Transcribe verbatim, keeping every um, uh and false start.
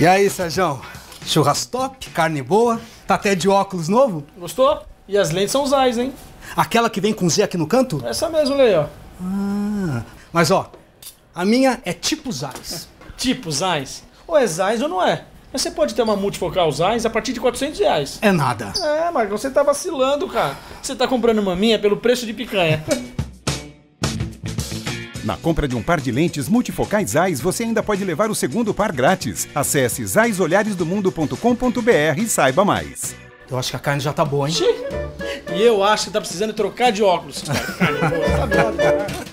E aí, Sérgio? Churras top, carne boa, tá até de óculos novo? Gostou? E as lentes são Zeiss, hein? Aquela que vem com Z aqui no canto? Essa mesmo, Lei, ó. Ah, mas ó, a minha é tipo Zeiss. Tipo Zeiss? Ou é Zeiss ou não é. Mas você pode ter uma multifocal Zeiss a partir de quatrocentos reais. É nada. É, Marcão, você tá vacilando, cara. Você tá comprando uma minha pelo preço de picanha. Na compra de um par de lentes multifocais Zeiss, você ainda pode levar o segundo par grátis. Acesse zais olhares do mundo ponto com ponto br e saiba mais. Eu acho que a carne já tá boa, hein? E eu acho que tá precisando trocar de óculos. Carne boa, tá bom, tá bom.